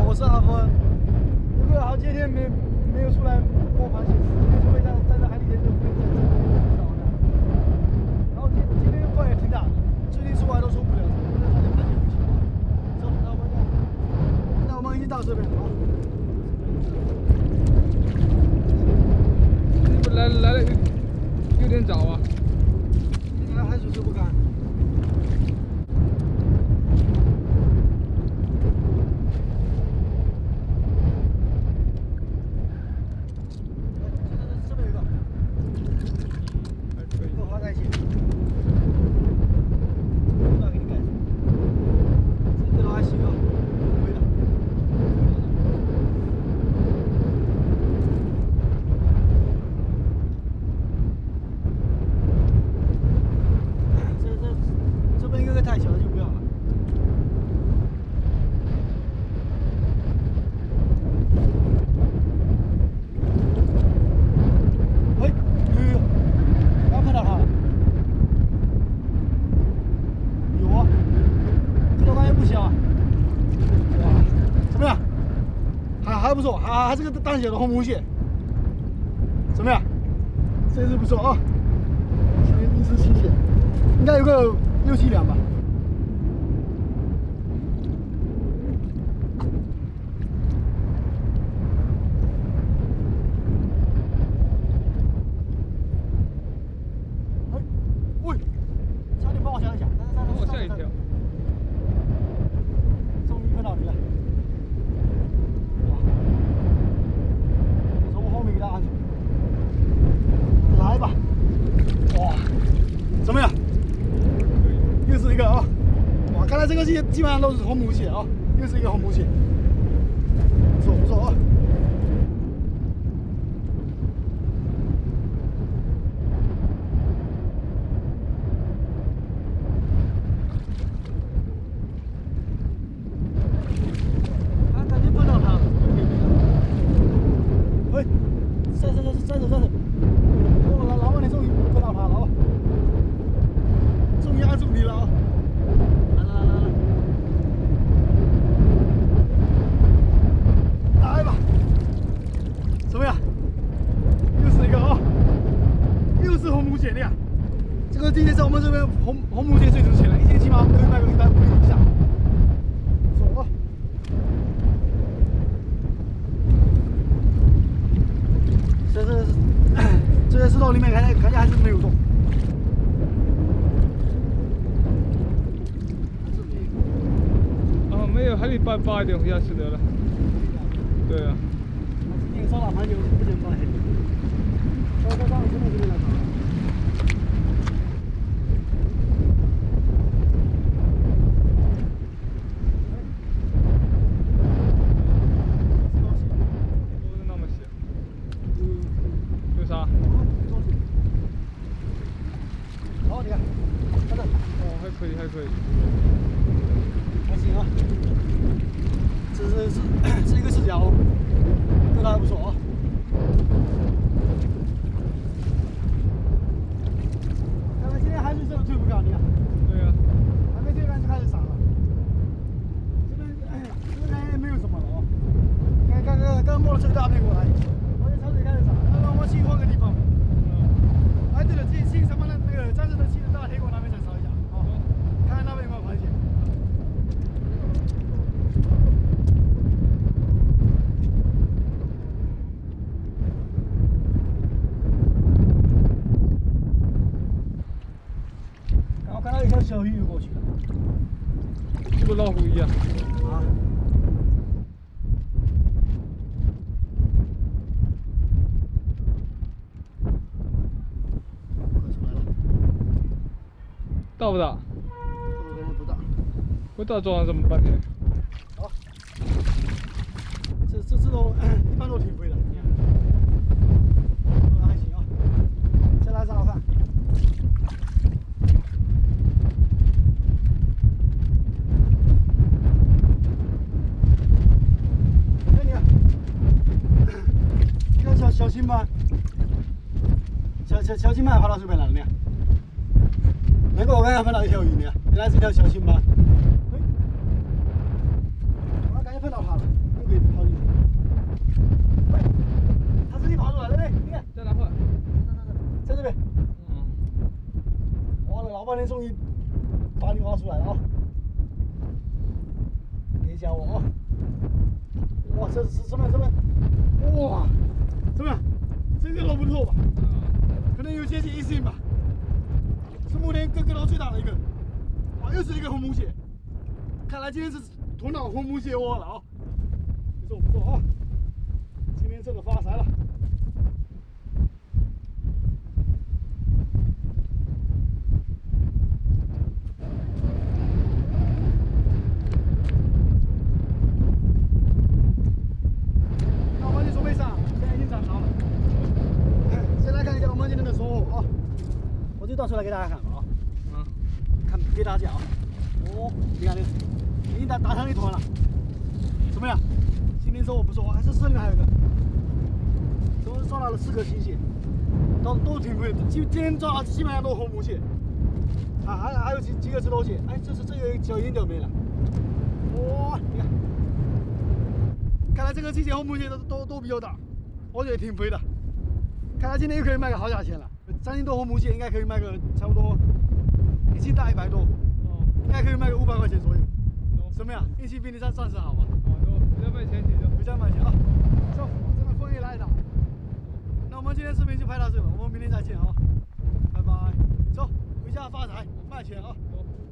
我是阿峰。这个好几天没有出来摸螃蟹，就会在海里面就会在找的。然后今天风也挺大的，最近出来都出不了，不能发现螃蟹不行啊。走，那我们已经到这边了啊。 你不来的有点早啊。 你来海水就不干。太小了就不要了。哎，有，刚看到它了。有啊，这个玩意不小啊。哇，怎么样？还不错，还是个大小的红母蟹。怎么样？这只不错啊。今天第一次新鲜，应该有个6、7两吧。怎么样？又是一个啊！哇，看来这个蟹基本上都是红母蟹啊，又是一个红母蟹，不错不错啊！感觉碰到它了，哎，站手！老板，你终于碰到它了啊！终于按住你了啊！来吧！怎么样？又是一个啊！又是红母蟹，你看，这个今天在我们这边红母蟹最值钱了，一斤起码可以卖个150以下。走啊！这些石头里面感觉还是没有动。 没有，还得扒一点回家吃得了。对啊。 那个烧腊盘就不能放海里。烧真的这边来烧。 不是那么小。有啥？ 好，你看，看这。 哦，还可以。 还行啊，这一个视角，这个还不错啊。看来今天海水真的退不了，你看。 对啊。 还没退完就开始涨了。这边也没有什么了啊。刚摸了这个大片过来，而且潮水开始涨，那我们去换个地方。哎，对了，进什么呢？那个战士的去大铁锅那边再烧一下啊，看看那边有没有螃蟹。我看到一条小鱼游过去了， 跟老虎一样。 啊！快出来了。 大不大？ 这个感觉不大。 不大装这么半天。 好，这都一般都挺贵的，还行啊。再来找饭。小青斑，小青斑爬到这边来了呢。难怪我刚才碰到一条鱼呢，原来是一条小青斑。哎，我感觉碰到它了， 终于把你挖出来了啊！别吓我啊！哇，这是怎么样？哇，怎么样？这个都不错吧？可能有接近1斤吧。是目前割到最大的一个。哇，又是一个红母蟹。看来今天是吞到红母蟹窝了啊！不错不错啊！今天真的发财了。倒出来给大家看啊，看给大家啊，哦，你看这已经打成一团了，怎么样？今天收获不错，还是手里面还有一个，都抓到了4个新蟹，都挺贵的，今天抓到基本上都是红母蟹，啊，还有几个石头蟹，哎，这个小银条没了，哇，你看，看来这个季节红母蟹都比较大，而且挺肥的，看来今天又可以卖个好价钱了。3斤多红母蟹应该可以卖个差不多1斤大100多，应该可以卖个500块钱左右。怎么样？运气比你算是好吧？ 比较卖钱就比较卖钱啊！走，这个风也来了。那我们今天视频就拍到这了，我们明天再见啊！拜拜。走，回家发财，卖钱啊！